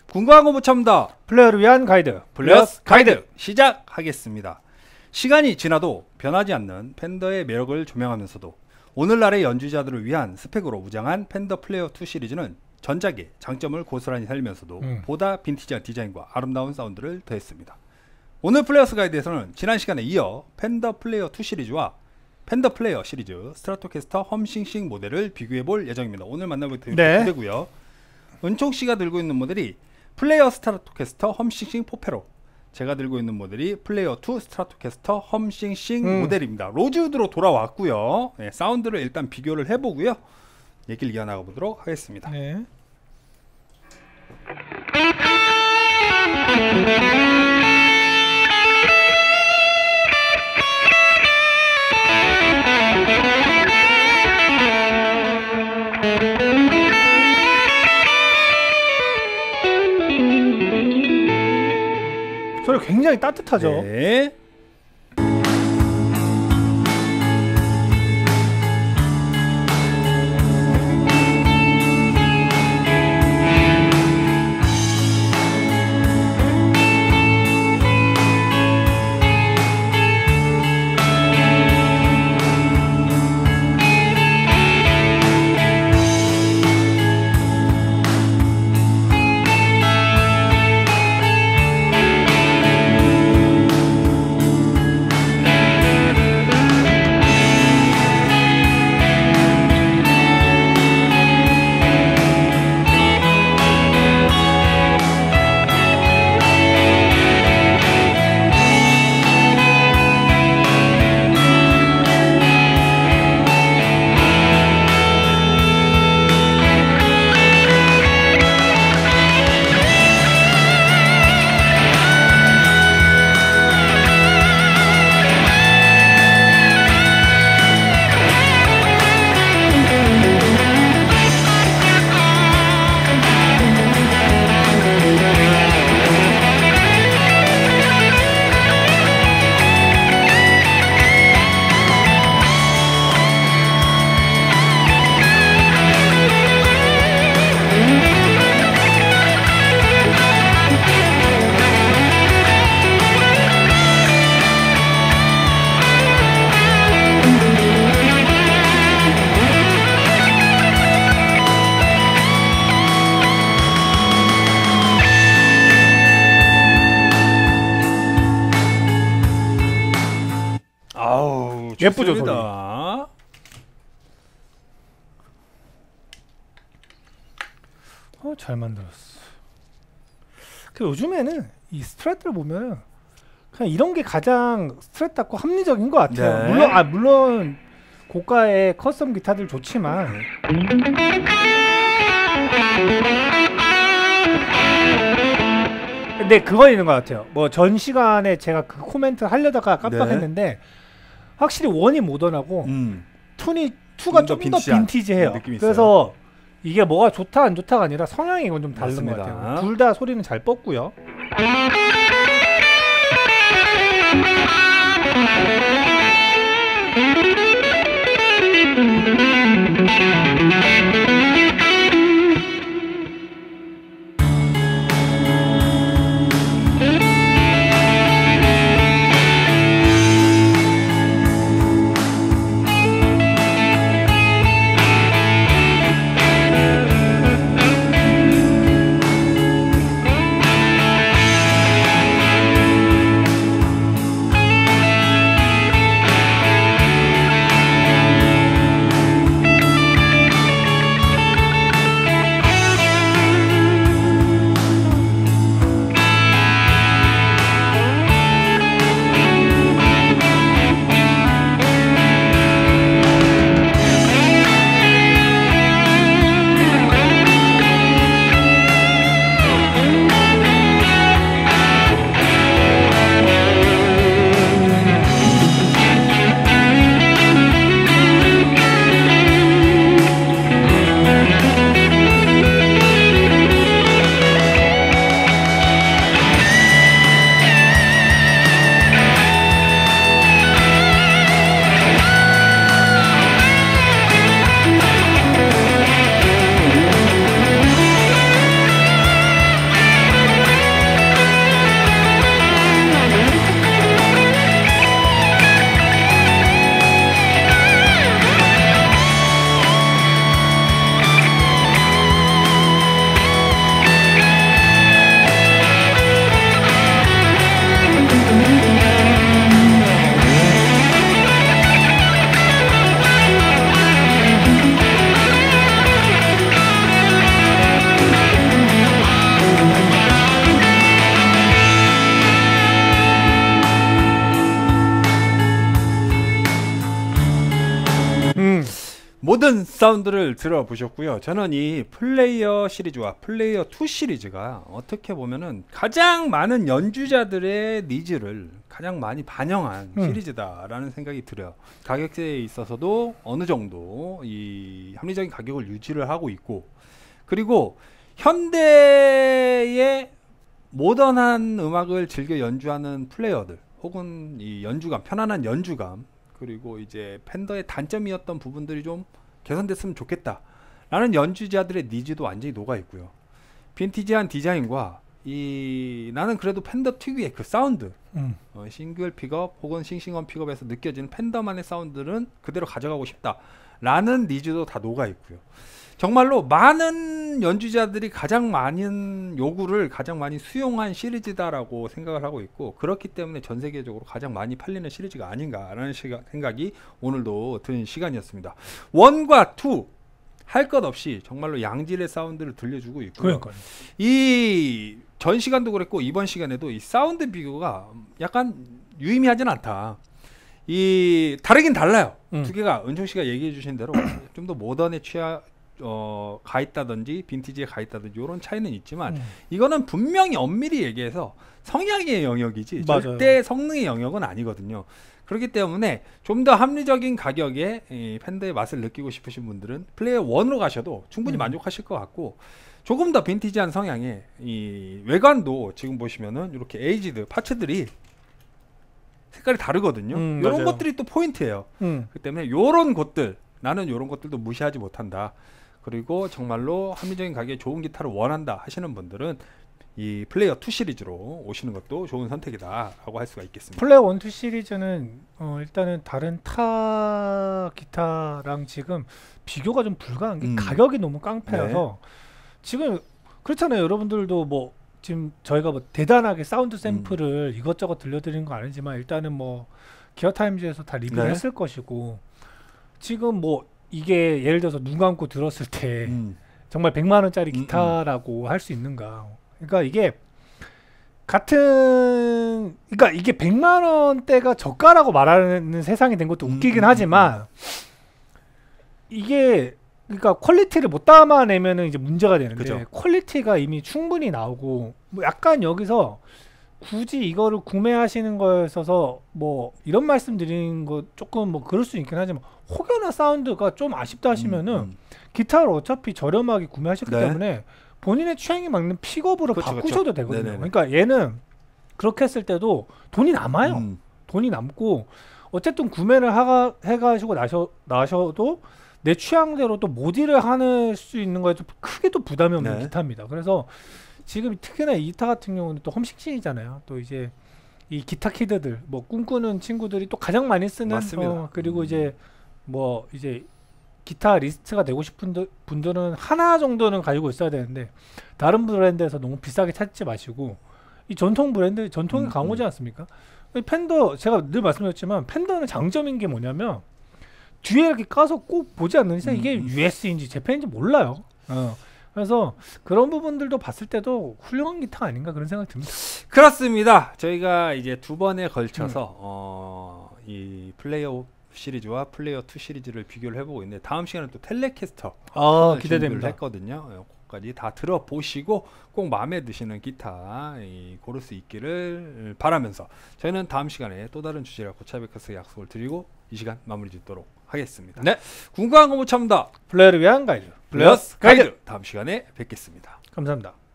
궁금한 거 못 참다. 플레이어를 위한 가이드 플레이어스 가이드 시작하겠습니다. 시간이 지나도 변하지 않는 팬더의 매력을 조명하면서도 오늘날의 연주자들을 위한 스펙으로 무장한 팬더 플레이어 2 시리즈는 전작의 장점을 고스란히 살리면서도 보다 빈티지한 디자인과 아름다운 사운드를 더했습니다. 오늘 플레이어스 가이드에서는 지난 시간에 이어 팬더 플레이어 2 시리즈와 팬더 플레이어 시리즈 스트라토캐스터 험싱싱 모델을 비교해볼 예정입니다. 오늘 만나볼 모델이고요. 은총씨가 들고 있는 모델이 플레이어 스트라토캐스터 험싱싱 포페로, 제가 들고 있는 모델이 플레이어 2 스트라토캐스터 험싱싱 모델입니다. 로즈우드로 돌아왔고요. 네, 사운드를 일단 비교를 해보고요. 얘기를 이어나가 보도록 하겠습니다. 네. 소리 굉장히 따뜻하죠. 네. 아우, 예쁘죠, 소리. 잘 만들었어. 그 요즘에는 이 스트랫들 보면 그냥 이런 게 가장 스트랫답고 합리적인 것 같아요. 네. 물론 고가의 커스텀 기타들 좋지만 근데 그건 있는 것 같아요. 뭐 전 시간에 제가 그 코멘트 하려다가 깜빡했는데 확실히 원이 모던하고 투가 좀 더 빈티지해요. 그래서 이게 뭐가 좋다 안 좋다가 아니라 성향이 이건 좀 다른 것 같아요. 둘 다 소리는 잘 뻗고요. 모든 사운드를 들어보셨고요. 저는 이 플레이어 시리즈와 플레이어 2 시리즈가 어떻게 보면은 가장 많은 연주자들의 니즈를 가장 많이 반영한 시리즈다라는 생각이 들어요. 가격대에 있어서도 어느 정도 이 합리적인 가격을 유지를 하고 있고, 그리고 현대의 모던한 음악을 즐겨 연주하는 플레이어들, 혹은 이 연주감, 편안한 연주감, 그리고 이제 팬더의 단점이었던 부분들이 좀 개선됐으면 좋겠다 라는 연주자들의 니즈도 완전히 녹아 있고요. 빈티지한 디자인과 이 나는 그래도 팬더 특유의 그 사운드, 싱글 픽업 혹은 싱싱언 픽업에서 느껴지는 팬더만의 사운드는 그대로 가져가고 싶다 라는 니즈도 다 녹아 있고요. 정말로 많은 연주자들이 가장 많은 요구를 가장 많이 수용한 시리즈다라고 생각을 하고 있고, 그렇기 때문에 전 세계적으로 가장 많이 팔리는 시리즈가 아닌가라는 생각이 오늘도 든 시간이었습니다. 1과 2 할 것 없이 정말로 양질의 사운드를 들려주고 있고요. 그러니까요. 이 전 시간도 그랬고 이번 시간에도 이 사운드 비교가 약간 유의미하진 않다. 이 다르긴 달라요. 두 개가 은총 씨가 얘기해 주신 대로 좀 더 모던에 가 있다든지 빈티지에 가 있다든지 이런 차이는 있지만 이거는 분명히 엄밀히 얘기해서 성향의 영역이지 맞아요. 절대 성능의 영역은 아니거든요. 그렇기 때문에 좀 더 합리적인 가격에 이 팬더의 맛을 느끼고 싶으신 분들은 플레이어 1으로 가셔도 충분히 만족하실 것 같고, 조금 더 빈티지한 성향의 이 외관도 지금 보시면은 이렇게 에이지드 파츠들이 색깔이 다르거든요. 이런 것들이 또 포인트예요. 그렇기 때문에 이런 것들, 나는 이런 것들도 무시하지 못한다. 그리고 정말로 합리적인 가격에 좋은 기타를 원한다 하시는 분들은 이 플레이어 2 시리즈로 오시는 것도 좋은 선택이다 라고 할 수가 있겠습니다. 플레이어 1, 2 시리즈는 일단은 다른 타 기타랑 지금 비교가 좀 불가한 게 가격이 너무 깡패여서 네. 지금 그렇잖아요. 여러분들도 뭐 지금 저희가 뭐 대단하게 사운드 샘플을 이것저것 들려드리는 건 아니지만 일단은 뭐 기어타임즈에서 다 리뷰를 네. 했을 것이고, 지금 뭐 이게 예를 들어서 눈 감고 들었을 때 정말 100만 원짜리 기타라고 할 수 있는가. 그러니까 이게 그러니까 이게 100만 원대가 저가라고 말하는 세상이 된 것도 웃기긴 하지만 이게 그러니까 퀄리티를 못 담아내면은 이제 문제가 되는데 그죠. 퀄리티가 이미 충분히 나오고, 뭐 약간 여기서 굳이 이거를 구매하시는 거에 있어서 뭐 이런 말씀 드리는 거 조금 뭐 그럴 수 있긴 하지만, 혹여나 사운드가 좀 아쉽다 하시면은 기타를 어차피 저렴하게 구매하셨기 네. 때문에 본인의 취향에 맞는 픽업으로 그쵸, 바꾸셔도 되거든요. 네네네. 그러니까 얘는 그렇게 했을 때도 돈이 남아요. 돈이 남고 어쨌든 구매를 해가지고 나셔도 내 취향대로 또 모디를 할 수 있는 거에 좀 크게 또 부담이 없는 네. 기타입니다. 그래서 지금 특히나 이 기타 같은 경우는 또 홈식신이잖아요. 또 이제 이 기타 키드들, 뭐 꿈꾸는 친구들이 또 가장 많이 쓰는 그리고 이제 뭐 이제 기타 리스트가 되고 싶은 분들은 하나 정도는 가지고 있어야 되는데, 다른 브랜드에서 너무 비싸게 찾지 마시고 이 전통 브랜드, 전통이 강호지 않습니까? 팬더, 제가 늘 말씀드렸지만 팬더는 장점인 게 뭐냐면 뒤에 이렇게 까서 꼭 보지 않는 이상 이게 US인지 재팬인지 몰라요. 그래서 그런 부분들도 봤을 때도 훌륭한 기타가 아닌가 그런 생각이 듭니다. 그렇습니다. 저희가 이제 두 번에 걸쳐서 이 플레이어 시리즈와 플레이어 2 시리즈를 비교를 해보고 있는데, 다음 시간에 또 텔레캐스터 기대됩니다. 했거든요. 까지 다 들어보시고 꼭 마음에 드시는 기타 고를 수 있기를 바라면서 저희는 다음 시간에 또 다른 주제를 고차백해서 약속을 드리고 이 시간 마무리 짓도록 하겠습니다. 네, 궁금한 거 못 참다. 플레이어를 위한 가이드 플레이어스 가이드. 다음 시간에 뵙겠습니다. 감사합니다.